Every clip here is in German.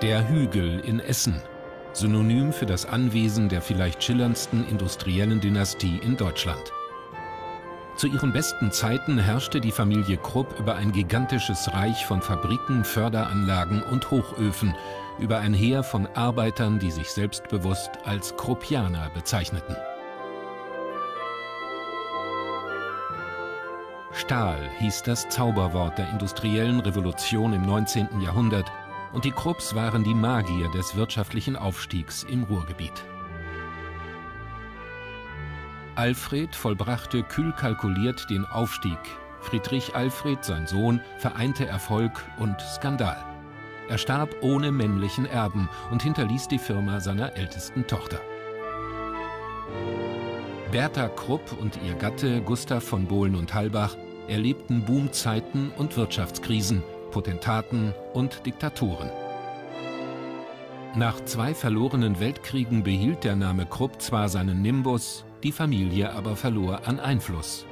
Der Hügel in Essen, Synonym für das Anwesen der vielleicht schillerndsten industriellen Dynastie in Deutschland. Zu ihren besten Zeiten herrschte die Familie Krupp über ein gigantisches Reich von Fabriken, Förderanlagen und Hochöfen, über ein Heer von Arbeitern, die sich selbstbewusst als Kruppianer bezeichneten. Stahl hieß das Zauberwort der industriellen Revolution im 19. Jahrhundert und die Krupps waren die Magier des wirtschaftlichen Aufstiegs im Ruhrgebiet. Alfred vollbrachte kühl kalkuliert den Aufstieg. Friedrich Alfred, sein Sohn, vereinte Erfolg und Skandal. Er starb ohne männlichen Erben und hinterließ die Firma seiner ältesten Tochter. Bertha Krupp und ihr Gatte Gustav von Bohlen und Halbach erlebten Boomzeiten und Wirtschaftskrisen, Potentaten und Diktaturen. Nach 2 verlorenen Weltkriegen behielt der Name Krupp zwar seinen Nimbus, die Familie aber verlor an Einfluss.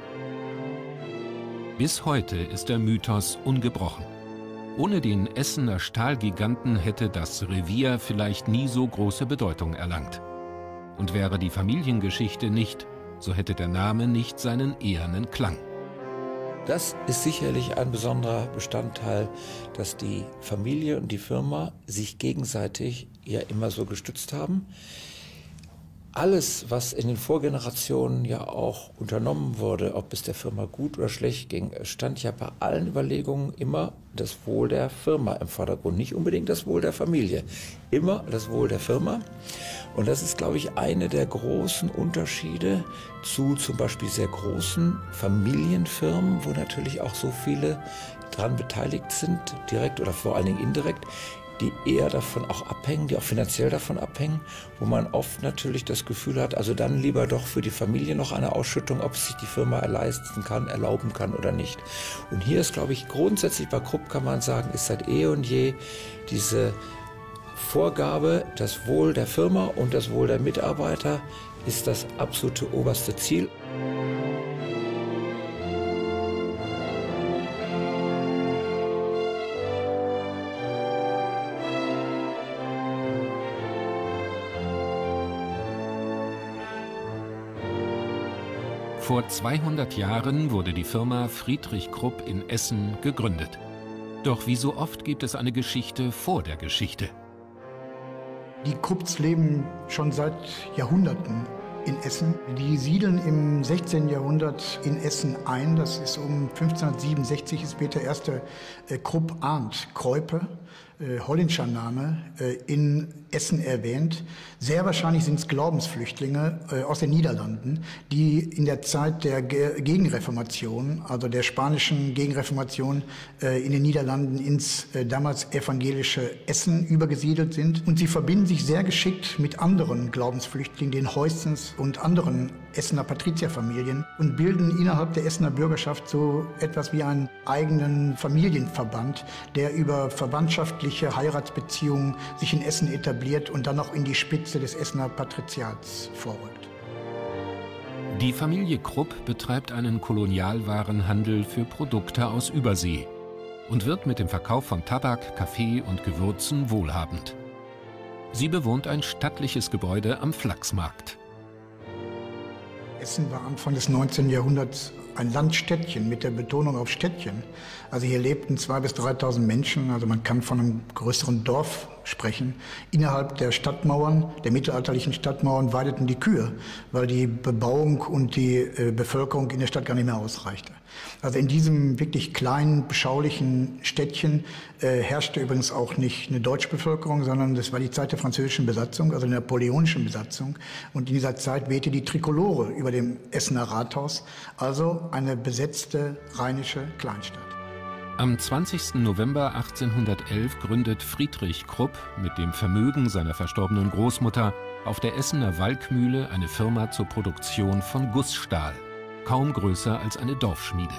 Bis heute ist der Mythos ungebrochen. Ohne den Essener Stahlgiganten hätte das Revier vielleicht nie so große Bedeutung erlangt. Und wäre die Familiengeschichte nicht, so hätte der Name nicht seinen ehernen Klang. Das ist sicherlich ein besonderer Bestandteil, dass die Familie und die Firma sich gegenseitig ja immer so gestützt haben. Alles, was in den Vorgenerationen ja auch unternommen wurde, ob es der Firma gut oder schlecht ging, stand ja bei allen Überlegungen immer das Wohl der Firma im Vordergrund, nicht unbedingt das Wohl der Familie, immer das Wohl der Firma. Und das ist, glaube ich, eine der großen Unterschiede zu zum Beispiel sehr großen Familienfirmen, wo natürlich auch so viele dran beteiligt sind, direkt oder vor allen Dingen indirekt, die eher davon auch abhängen, die auch finanziell davon abhängen, wo man oft natürlich das Gefühl hat, also dann lieber doch für die Familie noch eine Ausschüttung, ob es sich die Firma leisten kann, erlauben kann oder nicht. Und hier ist, glaube ich, grundsätzlich bei Krupp kann man sagen, ist seit eh und je diese Vorgabe, das Wohl der Firma und das Wohl der Mitarbeiter ist das absolute oberste Ziel. Vor 200 Jahren wurde die Firma Friedrich Krupp in Essen gegründet. Doch wie so oft gibt es eine Geschichte vor der Geschichte. Die Krupps leben schon seit Jahrhunderten in Essen. Die siedeln im 16. Jahrhundert in Essen ein. Das ist um 1567 ist Peter I. Krupp Arndt Kreupe, holländischer Name, in Essen erwähnt. Sehr wahrscheinlich sind es Glaubensflüchtlinge aus den Niederlanden, die in der Zeit der Gegenreformation, also der spanischen Gegenreformation in den Niederlanden ins damals evangelische Essen übergesiedelt sind. Und sie verbinden sich sehr geschickt mit anderen Glaubensflüchtlingen, den Heustens und anderen Essener Patrizierfamilien und bilden innerhalb der Essener Bürgerschaft so etwas wie einen eigenen Familienverband, der über verwandtschaftliche Heiratsbeziehungen sich in Essen etabliert und dann auch in die Spitze des Essener Patriziats vorrückt. Die Familie Krupp betreibt einen Kolonialwarenhandel für Produkte aus Übersee und wird mit dem Verkauf von Tabak, Kaffee und Gewürzen wohlhabend. Sie bewohnt ein stattliches Gebäude am Flachsmarkt. Essen war Anfang des 19. Jahrhunderts ein Landstädtchen mit der Betonung auf Städtchen. Also hier lebten 2.000 bis 3.000 Menschen, also man kann von einem größeren Dorf sprechen. Innerhalb der Stadtmauern, der mittelalterlichen Stadtmauern, weideten die Kühe, weil die Bebauung und die Bevölkerung in der Stadt gar nicht mehr ausreichte. Also in diesem wirklich kleinen, beschaulichen Städtchen herrschte übrigens auch nicht eine deutsche Bevölkerung, sondern das war die Zeit der französischen Besatzung, also der napoleonischen Besatzung. Und in dieser Zeit wehte die Trikolore über dem Essener Rathaus, also eine besetzte rheinische Kleinstadt. Am 20. November 1811 gründet Friedrich Krupp mit dem Vermögen seiner verstorbenen Großmutter auf der Essener Walkmühle eine Firma zur Produktion von Gussstahl, kaum größer als eine Dorfschmiede.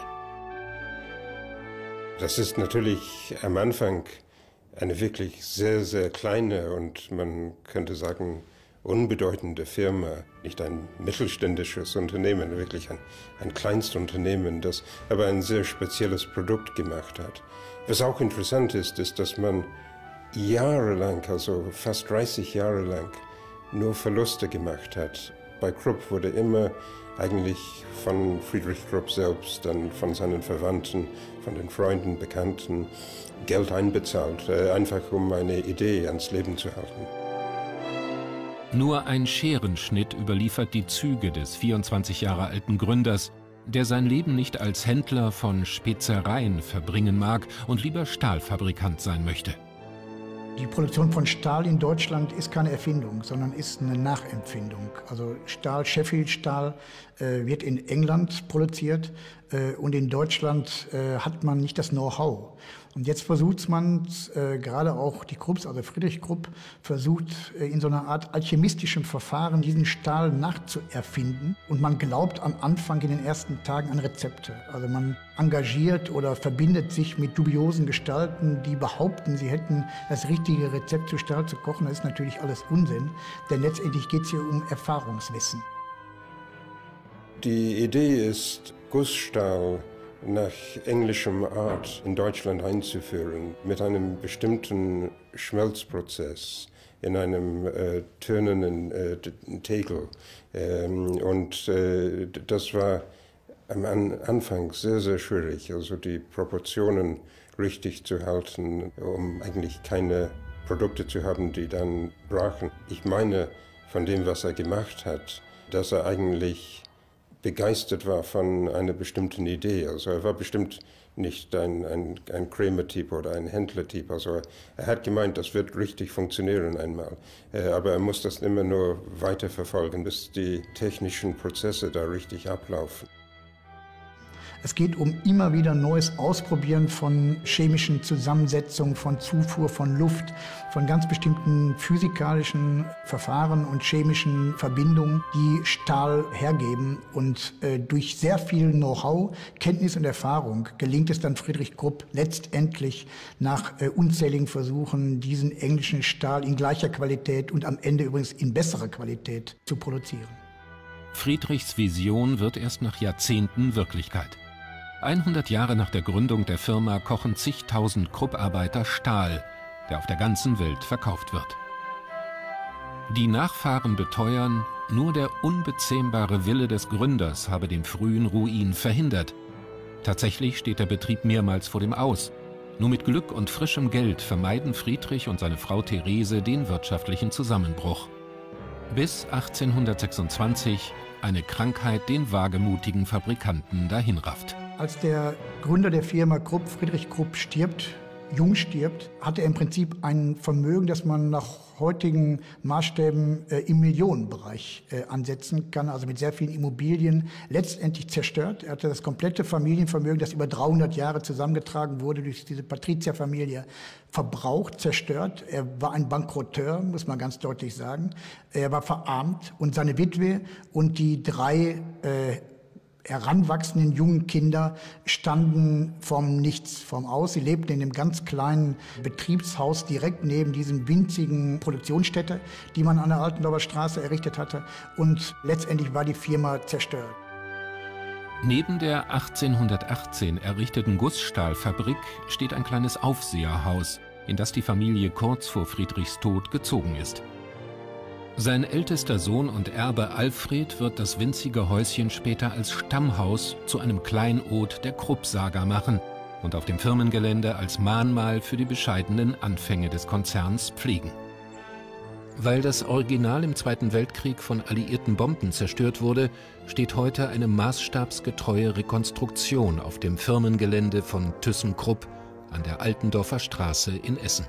Das ist natürlich am Anfang eine wirklich sehr, sehr kleine und man könnte sagen unbedeutende Firma, nicht ein mittelständisches Unternehmen, wirklich ein Kleinstunternehmen, das aber ein sehr spezielles Produkt gemacht hat. Was auch interessant ist, ist, dass man jahrelang, also fast 30 Jahre lang, nur Verluste gemacht hat. Bei Krupp wurde immer eigentlich von Friedrich Krupp selbst, dann von seinen Verwandten, von den Freunden, Bekannten Geld einbezahlt, einfach um eine Idee ans Leben zu halten. Nur ein Scherenschnitt überliefert die Züge des 24 Jahre alten Gründers, der sein Leben nicht als Händler von Spezereien verbringen mag und lieber Stahlfabrikant sein möchte. Die Produktion von Stahl in Deutschland ist keine Erfindung, sondern ist eine Nachempfindung. Also Stahl, Sheffield Stahl wird in England produziert und in Deutschland hat man nicht das Know-how. Und jetzt versucht man, gerade auch die Krupps, also Friedrich Krupp, versucht in so einer Art alchemistischem Verfahren diesen Stahl nachzuerfinden. Und man glaubt am Anfang in den ersten Tagen an Rezepte. Also man engagiert oder verbindet sich mit dubiosen Gestalten, die behaupten, sie hätten das richtige Rezept zu Stahl zu kochen. Das ist natürlich alles Unsinn, denn letztendlich geht es hier um Erfahrungswissen. Die Idee ist, Gussstahl nach englischem Art in Deutschland einzuführen, mit einem bestimmten Schmelzprozess in einem tönenden Tegel. Das war am Anfang sehr, sehr schwierig, also die Proportionen richtig zu halten, um eigentlich keine Produkte zu haben, die dann brachen. Ich meine, von dem, was er gemacht hat, dass er eigentlich begeistert war von einer bestimmten Idee. Also er war bestimmt nicht ein Krämer-Typ oder ein Händler-Typ. Also er hat gemeint, das wird richtig funktionieren einmal. Aber er muss das immer nur weiterverfolgen, bis die technischen Prozesse da richtig ablaufen. Es geht um immer wieder neues Ausprobieren von chemischen Zusammensetzungen, von Zufuhr von Luft, von ganz bestimmten physikalischen Verfahren und chemischen Verbindungen, die Stahl hergeben. Und durch sehr viel Know-how, Kenntnis und Erfahrung gelingt es dann Friedrich Krupp letztendlich nach unzähligen Versuchen, diesen englischen Stahl in gleicher Qualität und am Ende übrigens in besserer Qualität zu produzieren. Friedrichs Vision wird erst nach Jahrzehnten Wirklichkeit. 100 Jahre nach der Gründung der Firma kochen zigtausend Krupp-Arbeiter Stahl, der auf der ganzen Welt verkauft wird. Die Nachfahren beteuern, nur der unbezähmbare Wille des Gründers habe den frühen Ruin verhindert. Tatsächlich steht der Betrieb mehrmals vor dem Aus. Nur mit Glück und frischem Geld vermeiden Friedrich und seine Frau Therese den wirtschaftlichen Zusammenbruch. Bis 1826 eine Krankheit den wagemutigen Fabrikanten dahinrafft. Als der Gründer der Firma Krupp, Friedrich Krupp, jung stirbt, hat er im Prinzip ein Vermögen, das man nach heutigen Maßstäben im Millionenbereich ansetzen kann, also mit sehr vielen Immobilien, letztendlich zerstört. Er hatte das komplette Familienvermögen, das über 300 Jahre zusammengetragen wurde, durch diese Patrizierfamilie verbraucht, zerstört. Er war ein Bankrotteur, muss man ganz deutlich sagen. Er war verarmt und seine Witwe und die drei heranwachsenden jungen Kinder standen vom Nichts, vom Aus. Sie lebten in einem ganz kleinen Betriebshaus direkt neben diesem winzigen Produktionsstätte, die man an der Altendorfer Straße errichtet hatte. Und letztendlich war die Firma zerstört. Neben der 1818 errichteten Gussstahlfabrik steht ein kleines Aufseherhaus, in das die Familie kurz vor Friedrichs Tod gezogen ist. Sein ältester Sohn und Erbe Alfred wird das winzige Häuschen später als Stammhaus zu einem Kleinod der Krupp-Saga machen und auf dem Firmengelände als Mahnmal für die bescheidenen Anfänge des Konzerns pflegen. Weil das Original im Zweiten Weltkrieg von alliierten Bomben zerstört wurde, steht heute eine maßstabsgetreue Rekonstruktion auf dem Firmengelände von ThyssenKrupp an der Altendorfer Straße in Essen.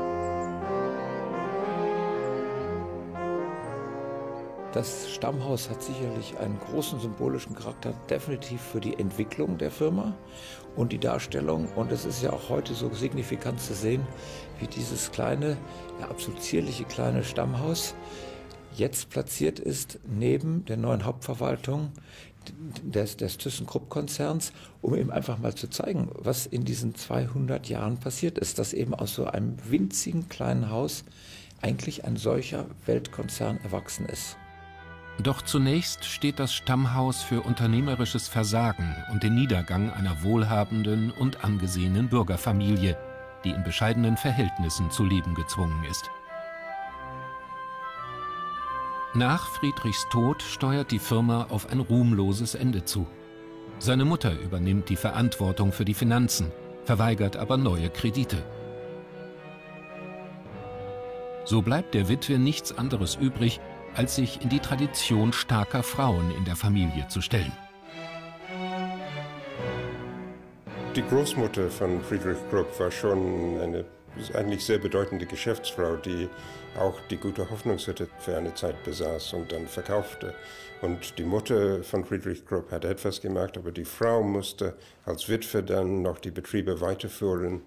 Das Stammhaus hat sicherlich einen großen symbolischen Charakter, definitiv für die Entwicklung der Firma und die Darstellung. Und es ist ja auch heute so signifikant zu sehen, wie dieses kleine, ja, absolut zierliche kleine Stammhaus jetzt platziert ist neben der neuen Hauptverwaltung des ThyssenKrupp-Konzerns, um eben einfach mal zu zeigen, was in diesen 200 Jahren passiert ist, dass eben aus so einem winzigen kleinen Haus eigentlich ein solcher Weltkonzern erwachsen ist. Doch zunächst steht das Stammhaus für unternehmerisches Versagen und den Niedergang einer wohlhabenden und angesehenen Bürgerfamilie, die in bescheidenen Verhältnissen zu leben gezwungen ist. Nach Friedrichs Tod steuert die Firma auf ein ruhmloses Ende zu. Seine Mutter übernimmt die Verantwortung für die Finanzen, verweigert aber neue Kredite. So bleibt der Witwe nichts anderes übrig, als sich in die Tradition starker Frauen in der Familie zu stellen. Die Großmutter von Friedrich Krupp war schon eine eigentlich sehr bedeutende Geschäftsfrau, die auch die Gute Hoffnungshütte für eine Zeit besaß und dann verkaufte. Und die Mutter von Friedrich Krupp hat etwas gemacht, aber die Frau musste als Witwe dann noch die Betriebe weiterführen.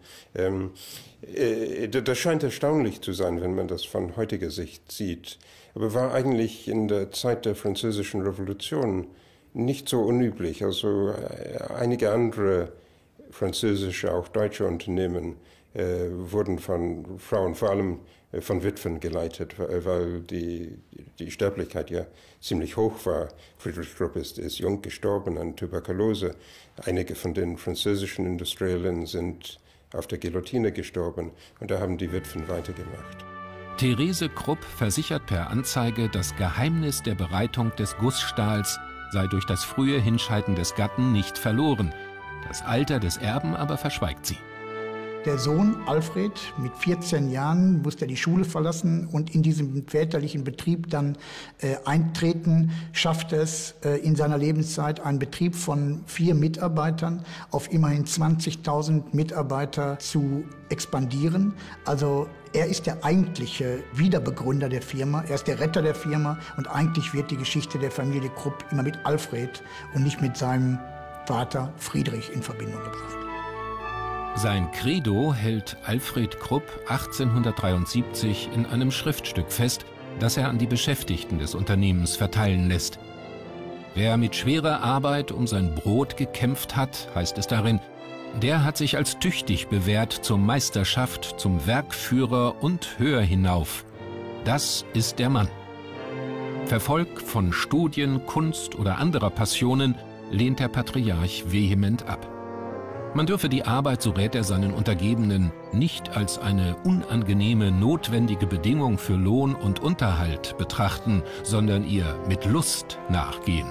Das scheint erstaunlich zu sein, wenn man das von heutiger Sicht sieht. Aber war eigentlich in der Zeit der Französischen Revolution nicht so unüblich. Also einige andere französische, auch deutsche Unternehmen wurden von Frauen, vor allem von Witwen geleitet, weil die Sterblichkeit ja ziemlich hoch war. Friedrich Krupp ist jung gestorben an Tuberkulose. Einige von den französischen Industriellen sind auf der Guillotine gestorben und da haben die Witwen weitergemacht. Therese Krupp versichert per Anzeige, das Geheimnis der Bereitung des Gussstahls sei durch das frühe Hinscheiden des Gatten nicht verloren. Das Alter des Erben aber verschweigt sie. Der Sohn Alfred mit 14 Jahren musste die Schule verlassen und in diesem väterlichen Betrieb dann eintreten, schaffte es in seiner Lebenszeit, einen Betrieb von 4 Mitarbeitern auf immerhin 20.000 Mitarbeiter zu expandieren. Also er ist der eigentliche Wiederbegründer der Firma, er ist der Retter der Firma und eigentlich wird die Geschichte der Familie Krupp immer mit Alfred und nicht mit seinem Vater Friedrich in Verbindung gebracht. Sein Credo hält Alfred Krupp 1873 in einem Schriftstück fest, das er an die Beschäftigten des Unternehmens verteilen lässt. Wer mit schwerer Arbeit um sein Brot gekämpft hat, heißt es darin, der hat sich als tüchtig bewährt zur Meisterschaft, zum Werkführer und höher hinauf. Das ist der Mann. Verfolgt von Studien, Kunst oder anderer Passionen lehnt der Patriarch vehement ab. Man dürfe die Arbeit, so rät er seinen Untergebenen, nicht als eine unangenehme, notwendige Bedingung für Lohn und Unterhalt betrachten, sondern ihr mit Lust nachgehen.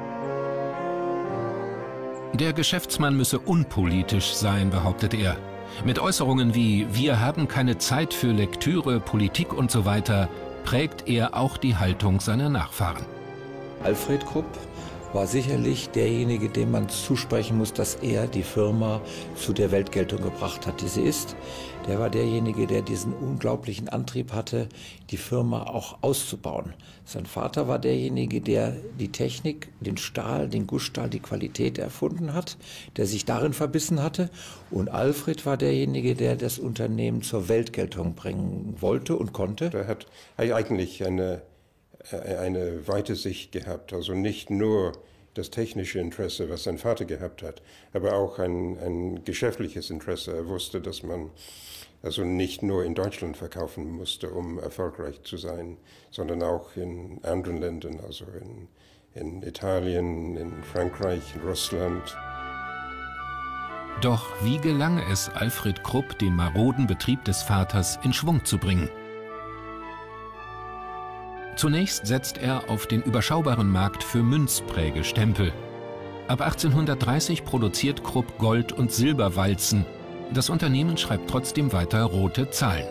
Der Geschäftsmann müsse unpolitisch sein, behauptet er. Mit Äußerungen wie „Wir haben keine Zeit für Lektüre, Politik und so weiter" prägt er auch die Haltung seiner Nachfahren. Alfred Krupp war sicherlich derjenige, dem man zusprechen muss, dass er die Firma zu der Weltgeltung gebracht hat, die sie ist. Der war derjenige, der diesen unglaublichen Antrieb hatte, die Firma auch auszubauen. Sein Vater war derjenige, der die Technik, den Stahl, den Gussstahl, die Qualität erfunden hat, der sich darin verbissen hatte. Und Alfred war derjenige, der das Unternehmen zur Weltgeltung bringen wollte und konnte. Er hat eigentlich eine weite Sicht gehabt, also nicht nur das technische Interesse, was sein Vater gehabt hat, aber auch ein geschäftliches Interesse. Er wusste, dass man also nicht nur in Deutschland verkaufen musste, um erfolgreich zu sein, sondern auch in anderen Ländern, also in Italien, in Frankreich, in Russland. Doch wie gelang es Alfred Krupp, den maroden Betrieb des Vaters in Schwung zu bringen? Zunächst setzt er auf den überschaubaren Markt für Münzprägestempel. Ab 1830 produziert Krupp Gold- und Silberwalzen. Das Unternehmen schreibt trotzdem weiter rote Zahlen.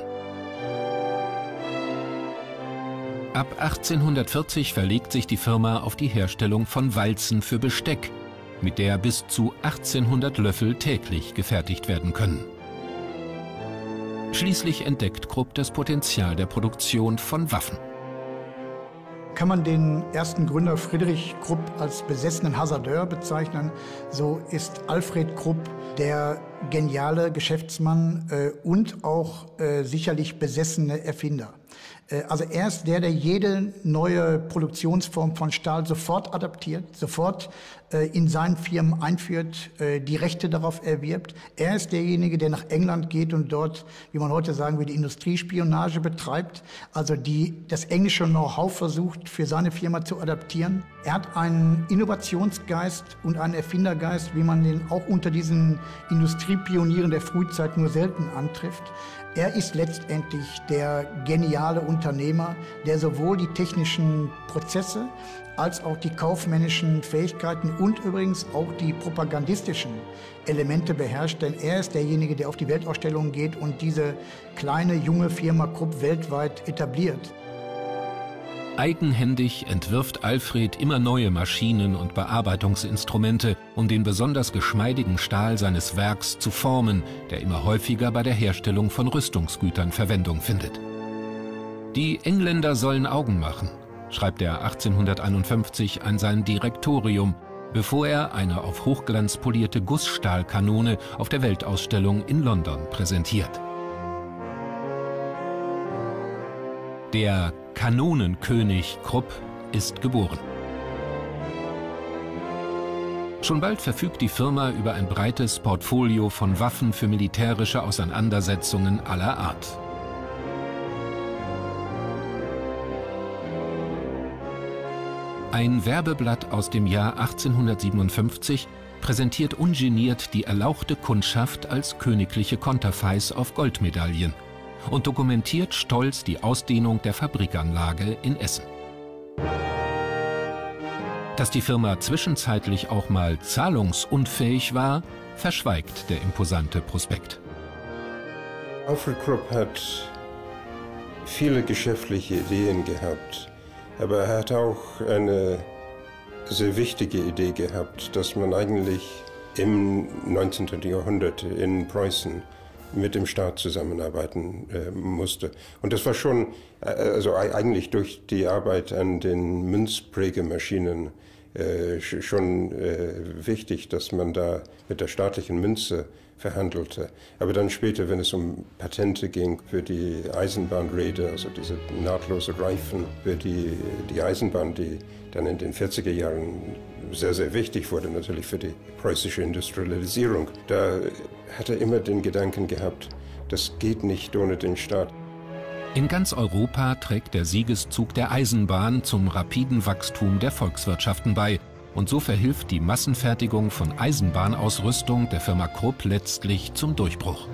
Ab 1840 verlegt sich die Firma auf die Herstellung von Walzen für Besteck, mit der bis zu 1800 Löffel täglich gefertigt werden können. Schließlich entdeckt Krupp das Potenzial der Produktion von Waffen. Kann man den ersten Gründer Friedrich Krupp als besessenen Hasardeur bezeichnen, so ist Alfred Krupp der geniale Geschäftsmann und auch sicherlich besessene Erfinder. Also er ist der jede neue Produktionsform von Stahl sofort adaptiert, sofort in seinen Firmen einführt, die Rechte darauf erwirbt. Er ist derjenige, der nach England geht und dort, wie man heute sagen würde, Industriespionage betreibt, also das englische Know-how versucht, für seine Firma zu adaptieren. Er hat einen Innovationsgeist und einen Erfindergeist, wie man den auch unter diesen Industrieunternehmen Industriepionieren der Frühzeit nur selten antrifft. Er ist letztendlich der geniale Unternehmer, der sowohl die technischen Prozesse als auch die kaufmännischen Fähigkeiten und übrigens auch die propagandistischen Elemente beherrscht. Denn er ist derjenige, der auf die Weltausstellungen geht und diese kleine, junge Firma Krupp weltweit etabliert. Eigenhändig entwirft Alfred immer neue Maschinen und Bearbeitungsinstrumente, um den besonders geschmeidigen Stahl seines Werks zu formen, der immer häufiger bei der Herstellung von Rüstungsgütern Verwendung findet. Die Engländer sollen Augen machen, schreibt er 1851 an sein Direktorium, bevor er eine auf Hochglanz polierte Gussstahlkanone auf der Weltausstellung in London präsentiert. Der Kanonenkönig Krupp ist geboren. Schon bald verfügt die Firma über ein breites Portfolio von Waffen für militärische Auseinandersetzungen aller Art. Ein Werbeblatt aus dem Jahr 1857 präsentiert ungeniert die erlauchte Kundschaft als königliche Konterfeis auf Goldmedaillen und dokumentiert stolz die Ausdehnung der Fabrikanlage in Essen. Dass die Firma zwischenzeitlich auch mal zahlungsunfähig war, verschweigt der imposante Prospekt. Alfred Krupp hat viele geschäftliche Ideen gehabt, aber er hat auch eine sehr wichtige Idee gehabt, dass man eigentlich im 19. Jahrhundert in Preußen mit dem Staat zusammenarbeiten musste. Und das war schon, also eigentlich durch die Arbeit an den Münzprägemaschinen schon wichtig, dass man da mit der staatlichen Münze verhandelte. Aber dann später, wenn es um Patente ging für die Eisenbahnräder, also diese nahtlose Reifen für die Eisenbahn, die dann in den 40er Jahren sehr, sehr wichtig wurde, natürlich für die preußische Industrialisierung. Da hat er immer den Gedanken gehabt, das geht nicht ohne den Staat. In ganz Europa trägt der Siegeszug der Eisenbahn zum rapiden Wachstum der Volkswirtschaften bei. Und so verhilft die Massenfertigung von Eisenbahnausrüstung der Firma Krupp letztlich zum Durchbruch.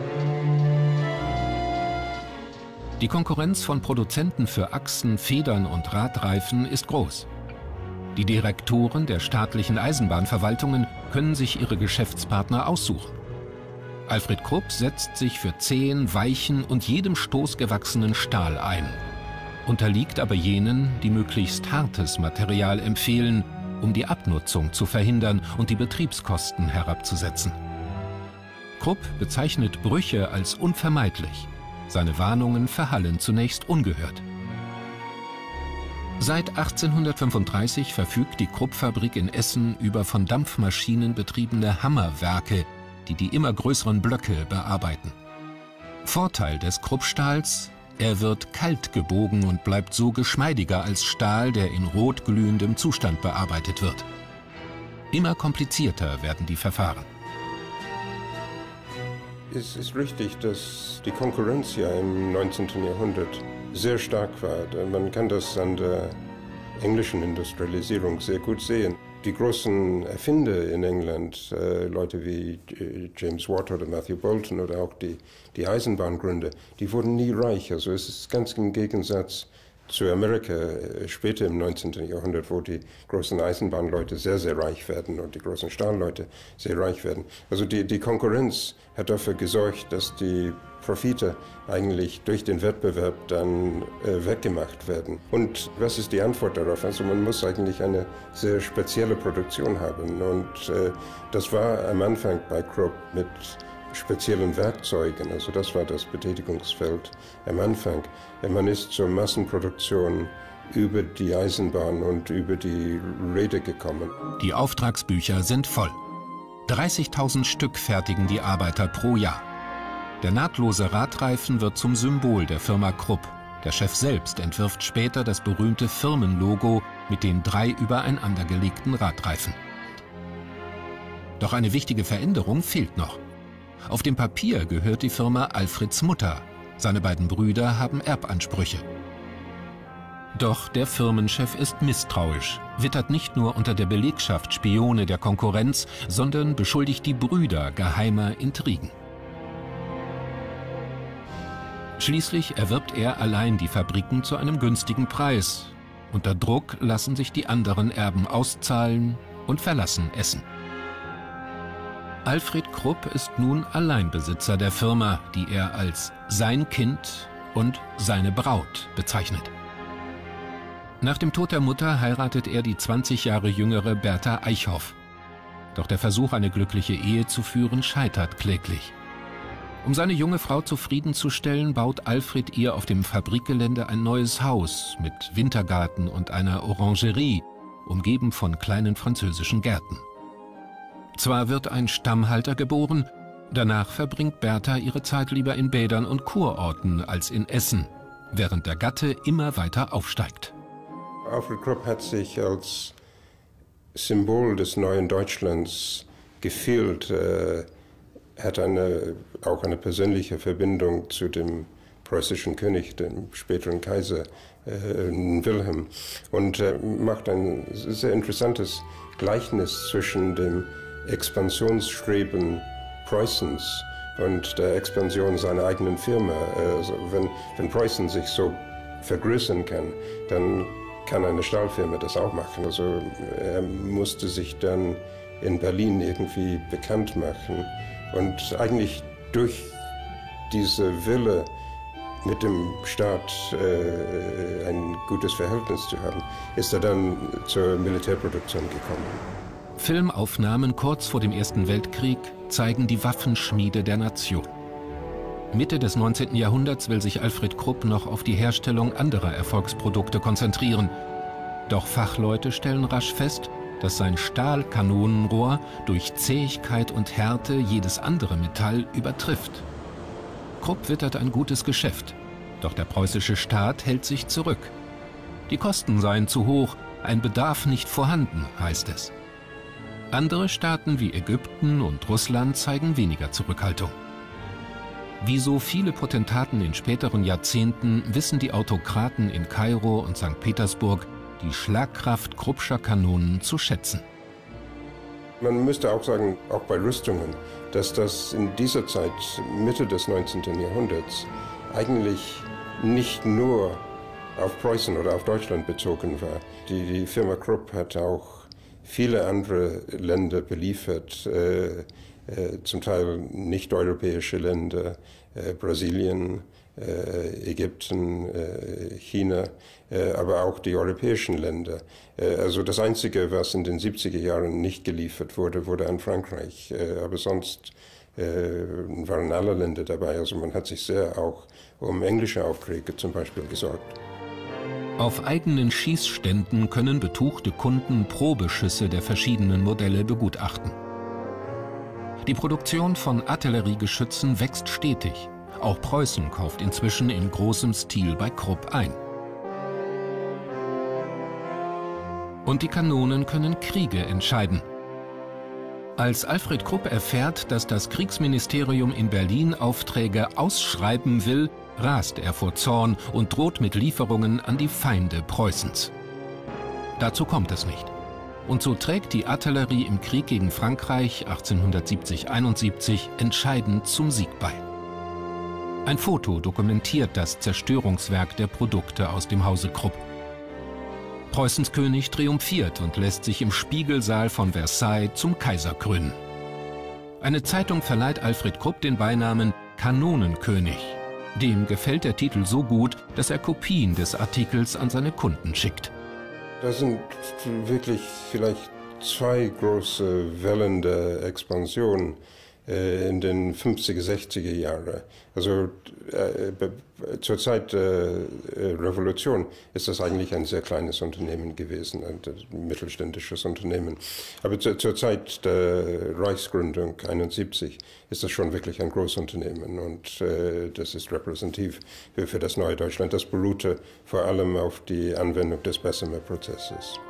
Die Konkurrenz von Produzenten für Achsen, Federn und Radreifen ist groß. Die Direktoren der staatlichen Eisenbahnverwaltungen können sich ihre Geschäftspartner aussuchen. Alfred Krupp setzt sich für zähen, weichen und jedem Stoß gewachsenen Stahl ein, unterliegt aber jenen, die möglichst hartes Material empfehlen, um die Abnutzung zu verhindern und die Betriebskosten herabzusetzen. Krupp bezeichnet Brüche als unvermeidlich. Seine Warnungen verhallen zunächst ungehört. Seit 1835 verfügt die Krupp-Fabrik in Essen über von Dampfmaschinen betriebene Hammerwerke, die immer größeren Blöcke bearbeiten. Vorteil des Kruppstahls: er wird kalt gebogen und bleibt so geschmeidiger als Stahl, der in rot glühendem Zustand bearbeitet wird. Immer komplizierter werden die Verfahren. Es ist richtig, dass die Konkurrenz ja im 19. Jahrhundert sehr stark war. Man kann das an der englischen Industrialisierung sehr gut sehen. Die großen Erfinder in England, Leute wie James Watt oder Matthew Boulton oder auch die Eisenbahngründer, die wurden nie reich. Also es ist ganz im Gegensatz zu Amerika später im 19. Jahrhundert, wo die großen Eisenbahnleute sehr, sehr reich werden und die großen Stahlleute sehr reich werden. Also die Konkurrenz hat dafür gesorgt, dass die Profite eigentlich durch den Wettbewerb dann weggemacht werden. Und was ist die Antwort darauf? Also man muss eigentlich eine sehr spezielle Produktion haben. Und das war am Anfang bei Krupp mit speziellen Werkzeugen. Also das war das Betätigungsfeld am Anfang. Man ist zur Massenproduktion über die Eisenbahn und über die Räder gekommen. Die Auftragsbücher sind voll. 30.000 Stück fertigen die Arbeiter pro Jahr. Der nahtlose Radreifen wird zum Symbol der Firma Krupp. Der Chef selbst entwirft später das berühmte Firmenlogo mit den 3 übereinandergelegten Radreifen. Doch eine wichtige Veränderung fehlt noch. Auf dem Papier gehört die Firma Alfreds Mutter. Seine beiden Brüder haben Erbansprüche. Doch der Firmenchef ist misstrauisch, wittert nicht nur unter der Belegschaft Spione der Konkurrenz, sondern beschuldigt die Brüder geheimer Intrigen. Schließlich erwirbt er allein die Fabriken zu einem günstigen Preis. Unter Druck lassen sich die anderen Erben auszahlen und verlassen Essen. Alfred Krupp ist nun Alleinbesitzer der Firma, die er als sein Kind und seine Braut bezeichnet. Nach dem Tod der Mutter heiratet er die 20 Jahre jüngere Bertha Eichhoff. Doch der Versuch, eine glückliche Ehe zu führen, scheitert kläglich. Um seine junge Frau zufriedenzustellen, baut Alfred ihr auf dem Fabrikgelände ein neues Haus mit Wintergarten und einer Orangerie, umgeben von kleinen französischen Gärten. Zwar wird ein Stammhalter geboren, danach verbringt Bertha ihre Zeit lieber in Bädern und Kurorten als in Essen, während der Gatte immer weiter aufsteigt. Alfred Krupp hat sich als Symbol des neuen Deutschlands gefühlt, hat auch eine persönliche Verbindung zu dem preußischen König, dem späteren Kaiser Wilhelm, und macht ein sehr interessantes Gleichnis zwischen dem Expansionsstreben Preußens und der Expansion seiner eigenen Firma. Also wenn Preußen sich so vergrößern kann, dann kann eine Stahlfirma das auch machen. Also er musste sich dann in Berlin irgendwie bekannt machen. Und eigentlich durch diese Wille, mit dem Staat ein gutes Verhältnis zu haben, ist er dann zur Militärproduktion gekommen. Filmaufnahmen kurz vor dem Ersten Weltkrieg zeigen die Waffenschmiede der Nation. Mitte des 19. Jahrhunderts will sich Alfred Krupp noch auf die Herstellung anderer Erfolgsprodukte konzentrieren. Doch Fachleute stellen rasch fest, dass sein Stahlkanonenrohr durch Zähigkeit und Härte jedes andere Metall übertrifft. Krupp wittert ein gutes Geschäft, doch der preußische Staat hält sich zurück. Die Kosten seien zu hoch, ein Bedarf nicht vorhanden, heißt es. Andere Staaten wie Ägypten und Russland zeigen weniger Zurückhaltung. Wie so viele Potentaten in späteren Jahrzehnten wissen die Autokraten in Kairo und St. Petersburg die Schlagkraft Kruppscher Kanonen zu schätzen. Man müsste auch sagen, auch bei Rüstungen, dass das in dieser Zeit, Mitte des 19. Jahrhunderts, eigentlich nicht nur auf Preußen oder auf Deutschland bezogen war. Die Firma Krupp hat auch viele andere Länder beliefert, zum Teil nicht-europäische Länder, Brasilien, Ägypten, China, aber auch die europäischen Länder. Also das Einzige, was in den 70er Jahren nicht geliefert wurde, wurde an Frankreich. Aber sonst waren alle Länder dabei. Also man hat sich sehr auch um englische Aufträge zum Beispiel gesorgt. Auf eigenen Schießständen können betuchte Kunden Probeschüsse der verschiedenen Modelle begutachten. Die Produktion von Artilleriegeschützen wächst stetig. Auch Preußen kauft inzwischen in großem Stil bei Krupp ein. Und die Kanonen können Kriege entscheiden. Als Alfred Krupp erfährt, dass das Kriegsministerium in Berlin Aufträge ausschreiben will, rast er vor Zorn und droht mit Lieferungen an die Feinde Preußens. Dazu kommt es nicht. Und so trägt die Artillerie im Krieg gegen Frankreich 1870-71 entscheidend zum Sieg bei. Ein Foto dokumentiert das Zerstörungswerk der Produkte aus dem Hause Krupp. Preußens König triumphiert und lässt sich im Spiegelsaal von Versailles zum Kaiser krönen. Eine Zeitung verleiht Alfred Krupp den Beinamen Kanonenkönig. Dem gefällt der Titel so gut, dass er Kopien des Artikels an seine Kunden schickt. Das sind wirklich vielleicht zwei große Wellen der Expansion in den 50er, 60er Jahren. Also zur Zeit der Revolution ist das eigentlich ein sehr kleines Unternehmen gewesen, ein mittelständisches Unternehmen. Aber zur Zeit der Reichsgründung 1971 ist das schon wirklich ein Großunternehmen und das ist repräsentativ für das neue Deutschland. Das beruhte vor allem auf die Anwendung des Bessemer-Prozesses.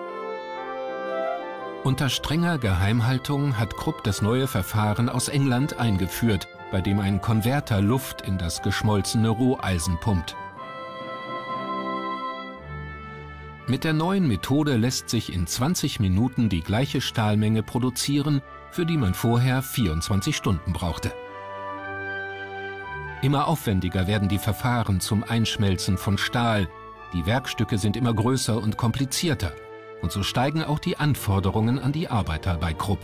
Unter strenger Geheimhaltung hat Krupp das neue Verfahren aus England eingeführt, bei dem ein Konverter Luft in das geschmolzene Roheisen pumpt. Mit der neuen Methode lässt sich in 20 Minuten die gleiche Stahlmenge produzieren, für die man vorher 24 Stunden brauchte. Immer aufwendiger werden die Verfahren zum Einschmelzen von Stahl. Die Werkstücke sind immer größer und komplizierter. Und so steigen auch die Anforderungen an die Arbeiter bei Krupp.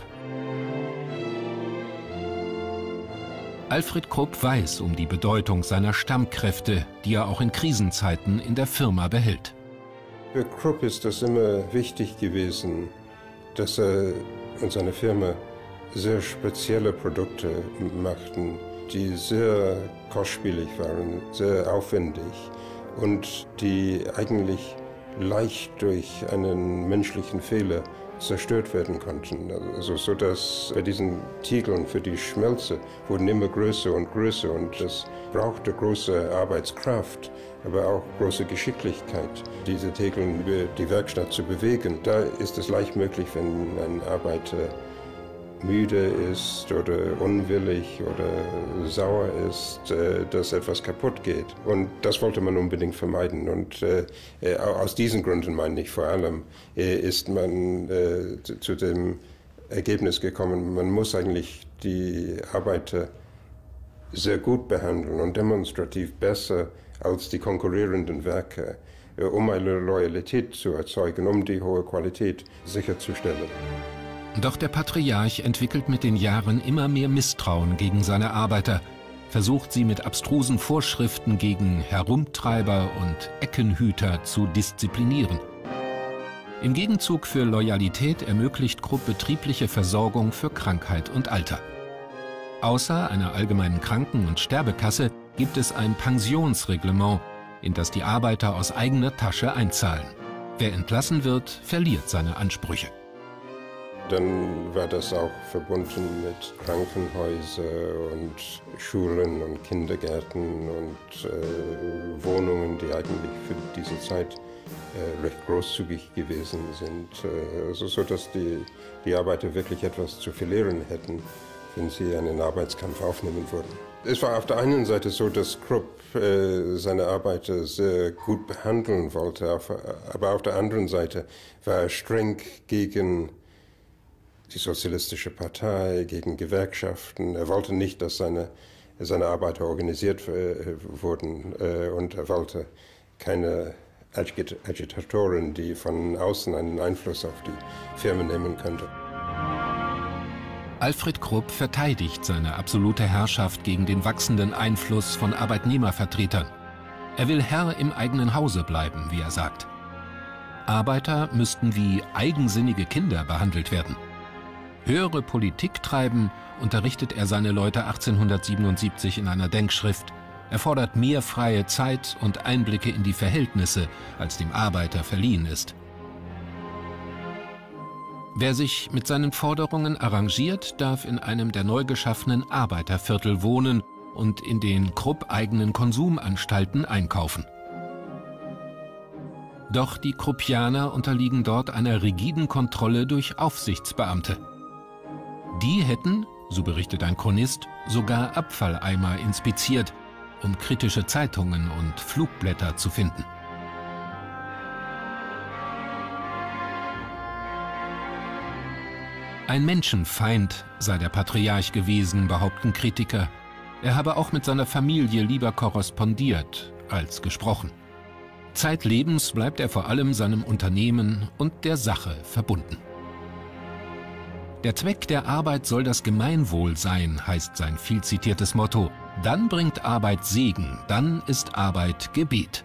Alfred Krupp weiß um die Bedeutung seiner Stammkräfte, die er auch in Krisenzeiten in der Firma behält. Für Krupp ist es immer wichtig gewesen, dass er und seine Firma sehr spezielle Produkte machten, die sehr kostspielig waren, sehr aufwendig und die eigentlich leicht durch einen menschlichen Fehler zerstört werden konnten. Also so dass bei diesen Tiegeln für die Schmelze wurden immer größer und größer und es brauchte große Arbeitskraft, aber auch große Geschicklichkeit, diese Tegel über die Werkstatt zu bewegen. Da ist es leicht möglich, wenn ein Arbeiter müde ist oder unwillig oder sauer ist, dass etwas kaputt geht. Und das wollte man unbedingt vermeiden. Und aus diesen Gründen, meine ich vor allem, ist man zu dem Ergebnis gekommen, man muss eigentlich die Arbeiter sehr gut behandeln und demonstrativ besser als die konkurrierenden Werke, um eine Loyalität zu erzeugen, um die hohe Qualität sicherzustellen. Doch der Patriarch entwickelt mit den Jahren immer mehr Misstrauen gegen seine Arbeiter, versucht sie mit abstrusen Vorschriften gegen Herumtreiber und Eckenhüter zu disziplinieren. Im Gegenzug für Loyalität ermöglicht Krupp betriebliche Versorgung für Krankheit und Alter. Außer einer allgemeinen Kranken- und Sterbekasse gibt es ein Pensionsreglement, in das die Arbeiter aus eigener Tasche einzahlen. Wer entlassen wird, verliert seine Ansprüche. Dann war das auch verbunden mit Krankenhäusern und Schulen und Kindergärten und Wohnungen, die eigentlich für diese Zeit recht großzügig gewesen sind, so dass die Arbeiter wirklich etwas zu verlieren hätten, wenn sie einen Arbeitskampf aufnehmen würden. Es war auf der einen Seite so, dass Krupp seine Arbeiter sehr gut behandeln wollte, aber auf der anderen Seite war er streng gegen die Sozialistische Partei, gegen Gewerkschaften. Er wollte nicht, dass seine Arbeiter organisiert wurden und er wollte keine Agitatoren, die von außen einen Einfluss auf die Firmen nehmen könnten. Alfred Krupp verteidigt seine absolute Herrschaft gegen den wachsenden Einfluss von Arbeitnehmervertretern. Er will Herr im eigenen Hause bleiben, wie er sagt. Arbeiter müssten wie eigensinnige Kinder behandelt werden. Höhere Politik treiben, unterrichtet er seine Leute 1877 in einer Denkschrift. Er fordert mehr freie Zeit und Einblicke in die Verhältnisse, als dem Arbeiter verliehen ist. Wer sich mit seinen Forderungen arrangiert, darf in einem der neu geschaffenen Arbeiterviertel wohnen und in den Krupp-eigenen Konsumanstalten einkaufen. Doch die Kruppianer unterliegen dort einer rigiden Kontrolle durch Aufsichtsbeamte. Die hätten, so berichtet ein Chronist, sogar Abfalleimer inspiziert, um kritische Zeitungen und Flugblätter zu finden. Ein Menschenfeind sei der Patriarch gewesen, behaupten Kritiker. Er habe auch mit seiner Familie lieber korrespondiert als gesprochen. Zeitlebens bleibt er vor allem seinem Unternehmen und der Sache verbunden. Der Zweck der Arbeit soll das Gemeinwohl sein, heißt sein viel zitiertes Motto. Dann bringt Arbeit Segen, dann ist Arbeit Gebet.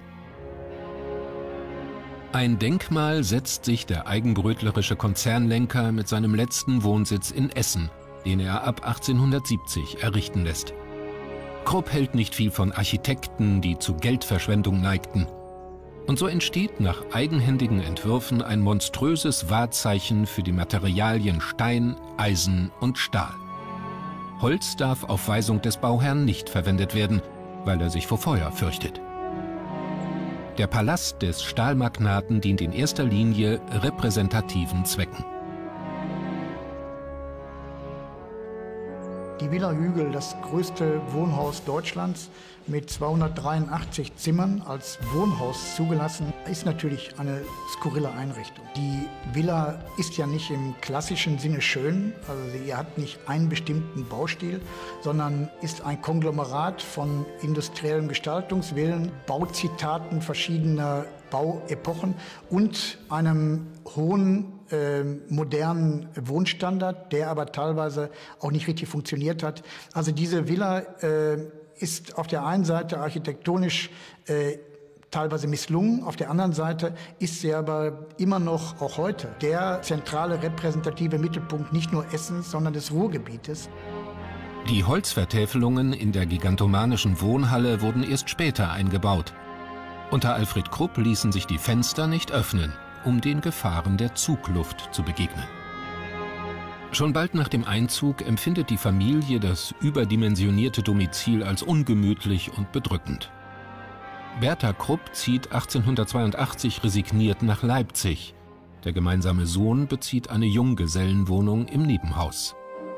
Ein Denkmal setzt sich der eigenbrötlerische Konzernlenker mit seinem letzten Wohnsitz in Essen, den er ab 1870 errichten lässt. Krupp hält nicht viel von Architekten, die zu Geldverschwendung neigten. Und so entsteht nach eigenhändigen Entwürfen ein monströses Wahrzeichen für die Materialien Stein, Eisen und Stahl. Holz darf auf Weisung des Bauherrn nicht verwendet werden, weil er sich vor Feuer fürchtet. Der Palast des Stahlmagnaten dient in erster Linie repräsentativen Zwecken. Die Die Villa Hügel, das größte Wohnhaus Deutschlands mit 283 Zimmern als Wohnhaus zugelassen, ist natürlich eine skurrile Einrichtung. Die Villa ist ja nicht im klassischen Sinne schön, also sie hat nicht einen bestimmten Baustil, sondern ist ein Konglomerat von industriellem Gestaltungswillen, Bauzitaten verschiedener Bauepochen und einem hohen modernen Wohnstandard, der aber teilweise auch nicht richtig funktioniert hat. Also diese Villa ist auf der einen Seite architektonisch teilweise misslungen, auf der anderen Seite ist sie aber immer noch, auch heute, der zentrale repräsentative Mittelpunkt nicht nur Essens, sondern des Ruhrgebietes. Die Holzvertäfelungen in der gigantomanischen Wohnhalle wurden erst später eingebaut. Unter Alfred Krupp ließen sich die Fenster nicht öffnen, um den Gefahren der Zugluft zu begegnen. Schon bald nach dem Einzug empfindet die Familie das überdimensionierte Domizil als ungemütlich und bedrückend. Bertha Krupp zieht 1882 resigniert nach Leipzig. Der gemeinsame Sohn bezieht eine Junggesellenwohnung im Nebenhaus.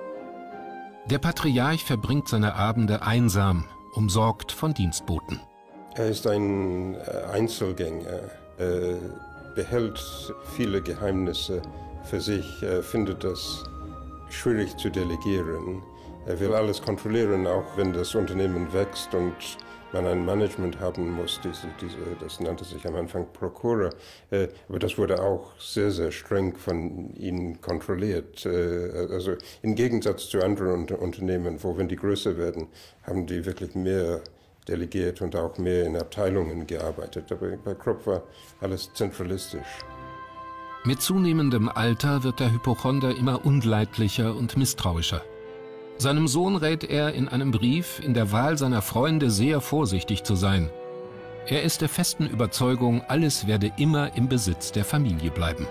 Der Patriarch verbringt seine Abende einsam, umsorgt von Dienstboten. Er ist ein Einzelgänger. Er behält viele Geheimnisse für sich. Er findet das schwierig zu delegieren. Er will alles kontrollieren, auch wenn das Unternehmen wächst und man ein Management haben muss. Das nannte sich am Anfang Prokura. Aber das wurde auch sehr, sehr streng von ihnen kontrolliert. Also im Gegensatz zu anderen Unternehmen, wo, wenn die größer werden, haben die wirklich mehr delegiert und auch mehr in Abteilungen gearbeitet. Aber bei Krupp war alles zentralistisch. Mit zunehmendem Alter wird der Hypochonder immer unleidlicher und misstrauischer. Seinem Sohn rät er in einem Brief, in der Wahl seiner Freunde sehr vorsichtig zu sein. Er ist der festen Überzeugung, alles werde immer im Besitz der Familie bleiben.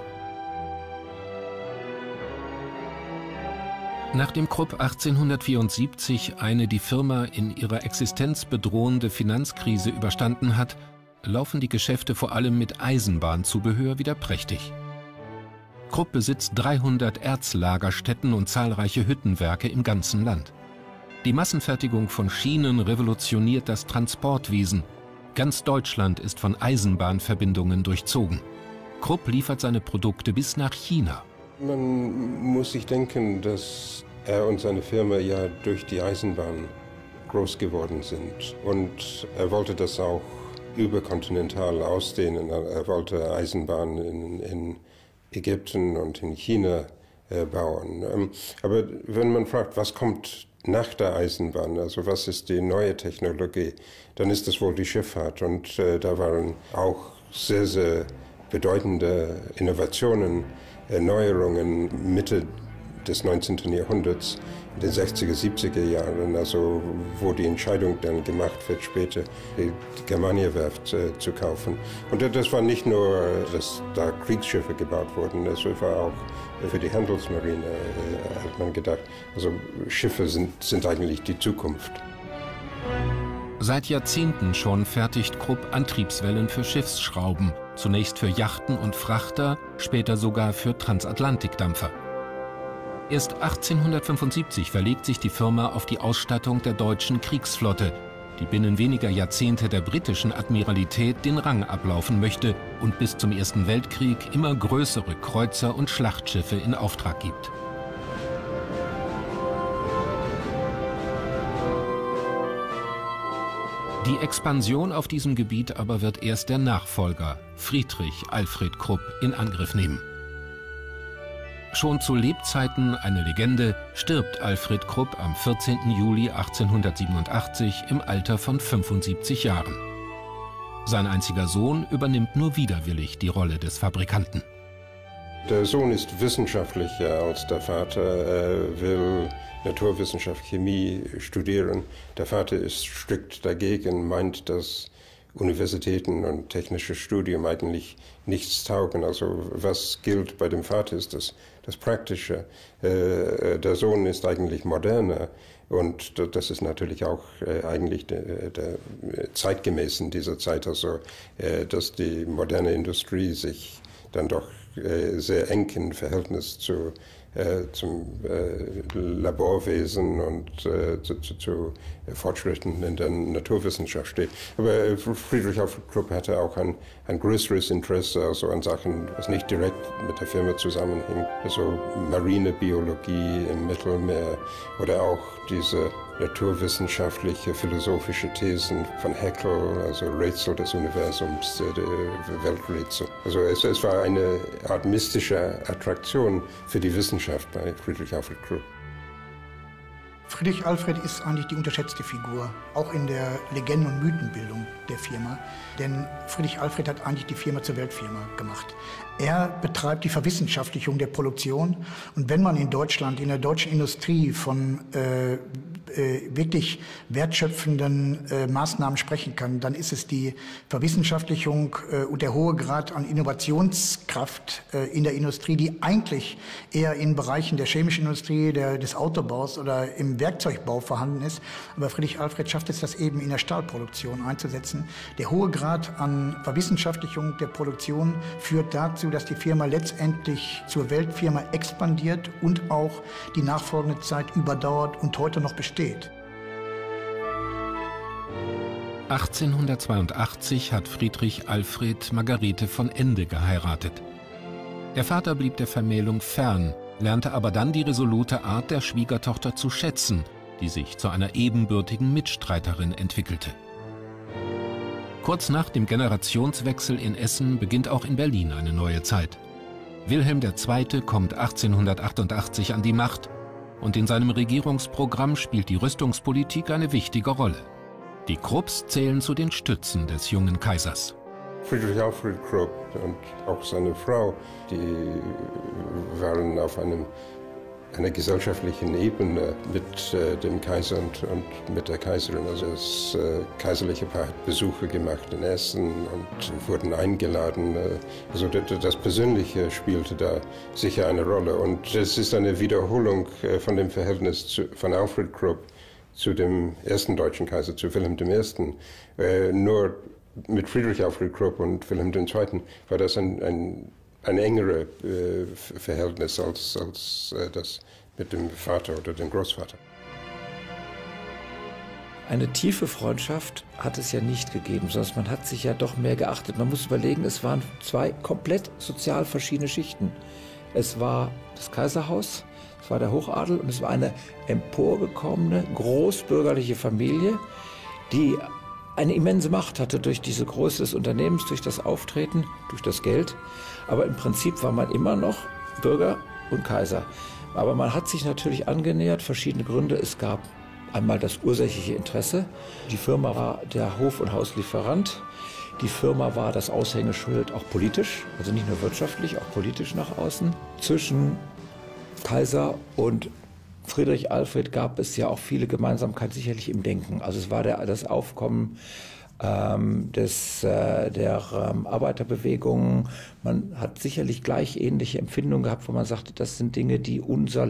Nachdem Krupp 1874 eine die Firma in ihrer Existenz bedrohende Finanzkrise überstanden hat, laufen die Geschäfte vor allem mit Eisenbahnzubehör wieder prächtig. Krupp besitzt 300 Erzlagerstätten und zahlreiche Hüttenwerke im ganzen Land. Die Massenfertigung von Schienen revolutioniert das Transportwesen. Ganz Deutschland ist von Eisenbahnverbindungen durchzogen. Krupp liefert seine Produkte bis nach China. Man muss sich denken, dass er und seine Firma ja durch die Eisenbahn groß geworden sind. Und er wollte das auch überkontinental ausdehnen. Er wollte Eisenbahnen in Ägypten und in China bauen. Aber wenn man fragt, was kommt nach der Eisenbahn, also was ist die neue Technologie, dann ist es wohl die Schifffahrt. Und da waren auch sehr, sehr bedeutende Innovationen, Erneuerungen Mitte des 19. Jahrhunderts, in den 60er, 70er Jahren, also wo die Entscheidung dann gemacht wird, später die Germania-Werft zu kaufen. Und das war nicht nur, dass da Kriegsschiffe gebaut wurden, es war auch für die Handelsmarine, hat man gedacht. Also Schiffe sind eigentlich die Zukunft. Seit Jahrzehnten schon fertigt Krupp Antriebswellen für Schiffsschrauben, zunächst für Yachten und Frachter, später sogar für Transatlantikdampfer. Erst 1875 verlegt sich die Firma auf die Ausstattung der deutschen Kriegsflotte, die binnen weniger Jahrzehnte der britischen Admiralität den Rang ablaufen möchte und bis zum Ersten Weltkrieg immer größere Kreuzer und Schlachtschiffe in Auftrag gibt. Die Expansion auf diesem Gebiet aber wird erst der Nachfolger, Friedrich Alfred Krupp, in Angriff nehmen. Schon zu Lebzeiten eine Legende, stirbt Alfred Krupp am 14. Juli 1887 im Alter von 75 Jahren. Sein einziger Sohn übernimmt nur widerwillig die Rolle des Fabrikanten. Der Sohn ist wissenschaftlicher als der Vater. Er will Naturwissenschaft, Chemie studieren. Der Vater ist strikt dagegen, meint, dass Universitäten und technisches Studium eigentlich nichts taugen. Also was gilt bei dem Vater ist das Praktische. Der Sohn ist eigentlich moderner und das ist natürlich auch eigentlich der zeitgemäß in dieser Zeit, also dass die moderne Industrie sich dann doch sehr eng im Verhältnis zu zum Laborwesen und zu Fortschritten in der Naturwissenschaft steht. Aber Friedrich Alfred Krupp hatte auch ein größeres Interesse also an Sachen, was nicht direkt mit der Firma zusammenhing. Also Marinebiologie im Mittelmeer oder auch diese naturwissenschaftliche, philosophische Thesen von Haeckel, also Rätsel des Universums, der Welträtsel. Also es war eine Art mystische Attraktion für die Wissenschaft bei Friedrich Alfred Krupp. Friedrich Alfred ist eigentlich die unterschätzte Figur, auch in der Legenden- und Mythenbildung der Firma. Denn Friedrich Alfred hat eigentlich die Firma zur Weltfirma gemacht. Er betreibt die Verwissenschaftlichung der Produktion. Und wenn man in Deutschland, in der deutschen Industrie von wirklich wertschöpfenden Maßnahmen sprechen kann, dann ist es die Verwissenschaftlichung und der hohe Grad an Innovationskraft in der Industrie, die eigentlich eher in Bereichen der chemischen Industrie, des Autobaus oder im Werkzeugbau vorhanden ist. Aber Friedrich Alfred schafft es, das eben in der Stahlproduktion einzusetzen. Der hohe Grad an Verwissenschaftlichung der Produktion führt dazu, dass die Firma letztendlich zur Weltfirma expandiert und auch die nachfolgende Zeit überdauert und heute noch besteht. 1882 hat Friedrich Alfred Margarete von Ende geheiratet. Der Vater blieb der Vermählung fern, lernte aber dann die resolute Art der Schwiegertochter zu schätzen, die sich zu einer ebenbürtigen Mitstreiterin entwickelte. Kurz nach dem Generationswechsel in Essen beginnt auch in Berlin eine neue Zeit. Wilhelm II. Kommt 1888 an die Macht und in seinem Regierungsprogramm spielt die Rüstungspolitik eine wichtige Rolle. Die Krupps zählen zu den Stützen des jungen Kaisers. Friedrich Alfred Krupp und auch seine Frau, die waren auf einer gesellschaftlichen Ebene mit dem Kaiser und mit der Kaiserin. Also das kaiserliche Paar hat Besuche gemacht in Essen und wurden eingeladen. Also das Persönliche spielte da sicher eine Rolle. Und es ist eine Wiederholung von dem Verhältnis von Alfred Krupp zu dem ersten deutschen Kaiser, zu Wilhelm I. Nur mit Friedrich Alfred Krupp und Wilhelm II. War das ein engeres Verhältnis als das mit dem Vater oder dem Großvater. Eine tiefe Freundschaft hat es ja nicht gegeben, sondern man hat sich ja doch mehr geachtet. Man muss überlegen, es waren zwei komplett sozial verschiedene Schichten. Es war das Kaiserhaus, es war der Hochadel und es war eine emporgekommene, großbürgerliche Familie, die eine immense Macht hatte durch diese Größe des Unternehmens, durch das Auftreten, durch das Geld. Aber im Prinzip war man immer noch Bürger und Kaiser. Aber man hat sich natürlich angenähert, verschiedene Gründe. Es gab einmal das ursächliche Interesse. Die Firma war der Hof- und Hauslieferant. Die Firma war das Aushängeschild auch politisch, also nicht nur wirtschaftlich, auch politisch nach außen. Zwischen Kaiser und Friedrich Alfred gab es ja auch viele Gemeinsamkeiten sicherlich im Denken. Also es war das Aufkommen der Arbeiterbewegung. Man hat sicherlich gleich ähnliche Empfindungen gehabt, wo man sagte, das sind Dinge, die unser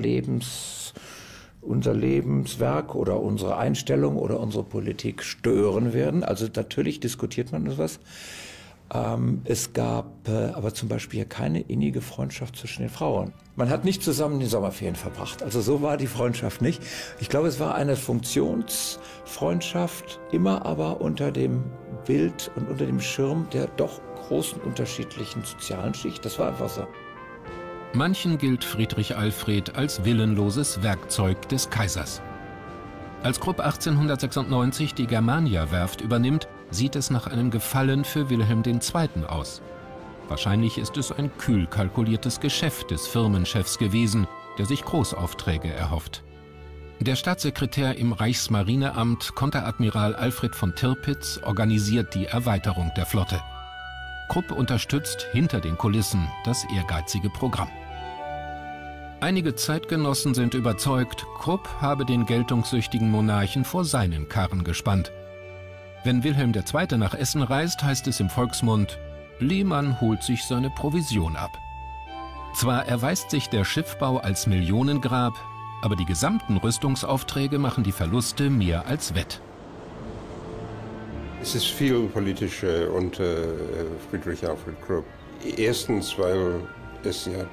Lebenswerk oder unsere Einstellung oder unsere Politik stören werden. Also natürlich diskutiert man etwas. Es gab aber zum Beispiel keine innige Freundschaft zwischen den Frauen. Man hat nicht zusammen die Sommerferien verbracht. Also so war die Freundschaft nicht. Ich glaube, es war eine Funktionsfreundschaft, immer aber unter dem Bild und unter dem Schirm der doch großen unterschiedlichen sozialen Schicht. Das war einfach so. Manchen gilt Friedrich Alfred als willenloses Werkzeug des Kaisers. Als Krupp 1896 die Germania-Werft übernimmt, sieht es nach einem Gefallen für Wilhelm II. Aus. Wahrscheinlich ist es ein kühl kalkuliertes Geschäft des Firmenchefs gewesen, der sich Großaufträge erhofft. Der Staatssekretär im Reichsmarineamt, Konteradmiral Alfred von Tirpitz, organisiert die Erweiterung der Flotte. Krupp unterstützt hinter den Kulissen das ehrgeizige Programm. Einige Zeitgenossen sind überzeugt, Krupp habe den geltungssüchtigen Monarchen vor seinen Karren gespannt. Wenn Wilhelm II. Nach Essen reist, heißt es im Volksmund, Lehmann holt sich seine Provision ab. Zwar erweist sich der Schiffbau als Millionengrab, aber die gesamten Rüstungsaufträge machen die Verluste mehr als wett. Es ist viel Politische unter Friedrich Alfred Krupp. Erstens, weil es ja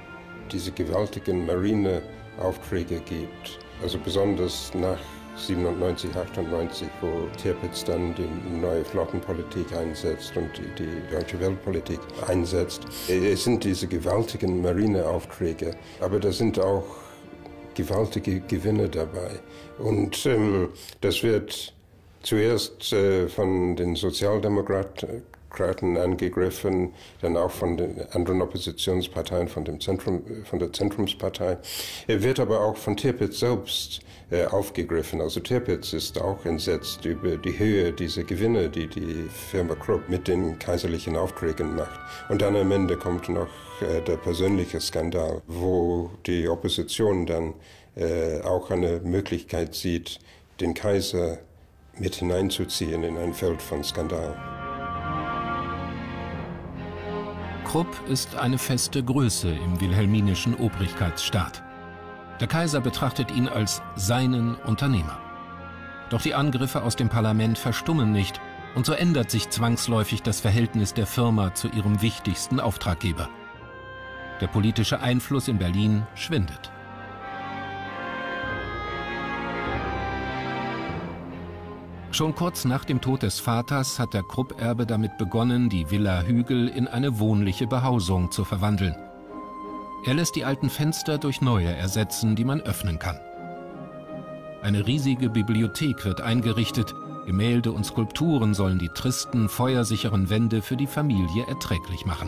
diese gewaltigen Marineaufträge gibt. Also besonders nach 97, 98, wo Tirpitz dann die neue Flottenpolitik einsetzt und die deutsche Weltpolitik einsetzt. Es sind diese gewaltigen Marineaufträge, aber da sind auch gewaltige Gewinne dabei. Und das wird zuerst von den Sozialdemokraten angegriffen, dann auch von den anderen Oppositionsparteien, von der Zentrumspartei. Er wird aber auch von Tirpitz selbst aufgegriffen. Also Tirpitz ist auch entsetzt über die Höhe dieser Gewinne, die die Firma Krupp mit den kaiserlichen Aufträgen macht. Und dann am Ende kommt noch der persönliche Skandal, wo die Opposition dann auch eine Möglichkeit sieht, den Kaiser mit hineinzuziehen in ein Feld von Skandal. Krupp ist eine feste Größe im wilhelminischen Obrigkeitsstaat. Der Kaiser betrachtet ihn als seinen Unternehmer. Doch die Angriffe aus dem Parlament verstummen nicht und so ändert sich zwangsläufig das Verhältnis der Firma zu ihrem wichtigsten Auftraggeber. Der politische Einfluss in Berlin schwindet. Schon kurz nach dem Tod des Vaters hat der Krupp-Erbe damit begonnen, die Villa Hügel in eine wohnliche Behausung zu verwandeln. Er lässt die alten Fenster durch neue ersetzen, die man öffnen kann. Eine riesige Bibliothek wird eingerichtet, Gemälde und Skulpturen sollen die tristen, feuersicheren Wände für die Familie erträglich machen.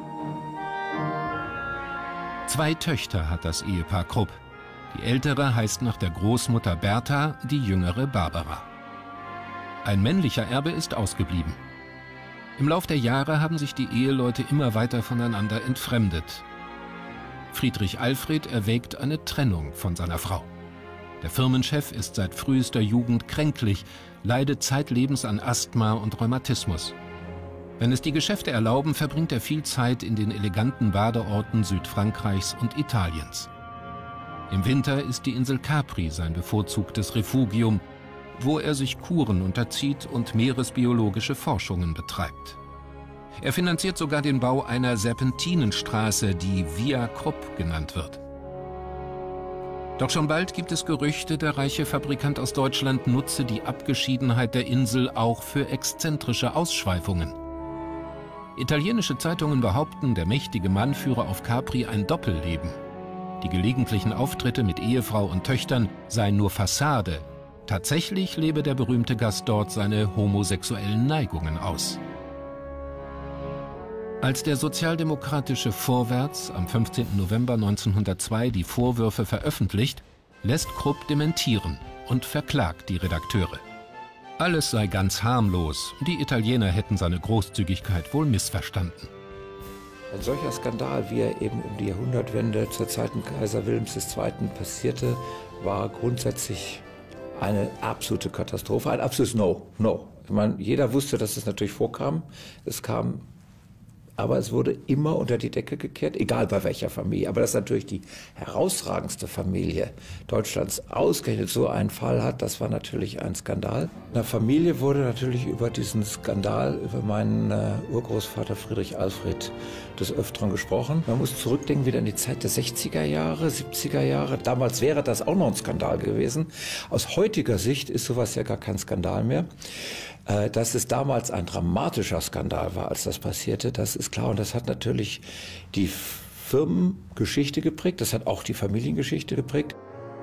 2 Töchter hat das Ehepaar Krupp. Die ältere heißt nach der Großmutter Bertha, die jüngere Barbara. Ein männlicher Erbe ist ausgeblieben. Im Lauf der Jahre haben sich die Eheleute immer weiter voneinander entfremdet. Friedrich Alfred erwägt eine Trennung von seiner Frau. Der Firmenchef ist seit frühester Jugend kränklich, leidet zeitlebens an Asthma und Rheumatismus. Wenn es die Geschäfte erlauben, verbringt er viel Zeit in den eleganten Badeorten Südfrankreichs und Italiens. Im Winter ist die Insel Capri sein bevorzugtes Refugium, wo er sich Kuren unterzieht und meeresbiologische Forschungen betreibt. Er finanziert sogar den Bau einer Serpentinenstraße, die Via Krupp genannt wird. Doch schon bald gibt es Gerüchte, der reiche Fabrikant aus Deutschland nutze die Abgeschiedenheit der Insel auch für exzentrische Ausschweifungen. Italienische Zeitungen behaupten, der mächtige Mann führe auf Capri ein Doppelleben. Die gelegentlichen Auftritte mit Ehefrau und Töchtern seien nur Fassade. Tatsächlich lebe der berühmte Gast dort seine homosexuellen Neigungen aus. Als der sozialdemokratische Vorwärts am 15. November 1902 die Vorwürfe veröffentlicht, lässt Krupp dementieren und verklagt die Redakteure. Alles sei ganz harmlos, die Italiener hätten seine Großzügigkeit wohl missverstanden. Ein solcher Skandal, wie er eben um die Jahrhundertwende zur Zeit Kaiser Wilhelms II. Passierte, war grundsätzlich eine absolute Katastrophe, ein absolutes No. Ich meine, jeder wusste, dass es natürlich vorkam. Es kam, aber es wurde immer unter die Decke gekehrt, egal bei welcher Familie. Aber dass natürlich die herausragendste Familie Deutschlands ausgerechnet so einen Fall hat, das war natürlich ein Skandal. In der Familie wurde natürlich über diesen Skandal, über meinen Urgroßvater Friedrich Alfred des Öfteren gesprochen. Man muss zurückdenken wieder in die Zeit der 60er Jahre, 70er Jahre. Damals wäre das auch noch ein Skandal gewesen. Aus heutiger Sicht ist sowas ja gar kein Skandal mehr. Dass es damals ein dramatischer Skandal war, als das passierte, das ist klar. Und das hat natürlich die Firmengeschichte geprägt, das hat auch die Familiengeschichte geprägt.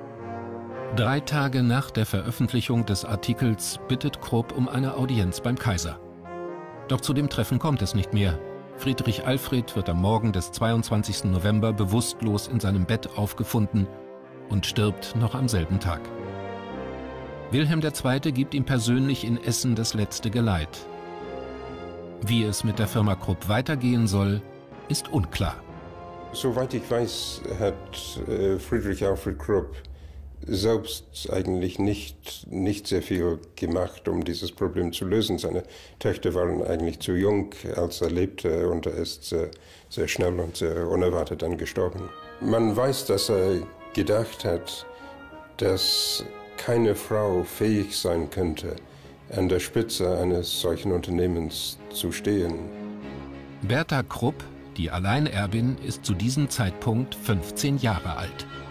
3 Tage nach der Veröffentlichung des Artikels bittet Krupp um eine Audienz beim Kaiser. Doch zu dem Treffen kommt es nicht mehr. Friedrich Alfred wird am Morgen des 22. November bewusstlos in seinem Bett aufgefunden und stirbt noch am selben Tag. Wilhelm II. Gibt ihm persönlich in Essen das letzte Geleit. Wie es mit der Firma Krupp weitergehen soll, ist unklar. Soweit ich weiß, hat Friedrich Alfred Krupp selbst eigentlich nicht sehr viel gemacht, um dieses Problem zu lösen. Seine Töchter waren eigentlich zu jung, als er lebte, und er ist sehr schnell und sehr unerwartet dann gestorben. Man weiß, dass er gedacht hat, dass keine Frau fähig sein könnte, an der Spitze eines solchen Unternehmens zu stehen. Bertha Krupp, Die Alleinerbin ist zu diesem Zeitpunkt 15 Jahre alt.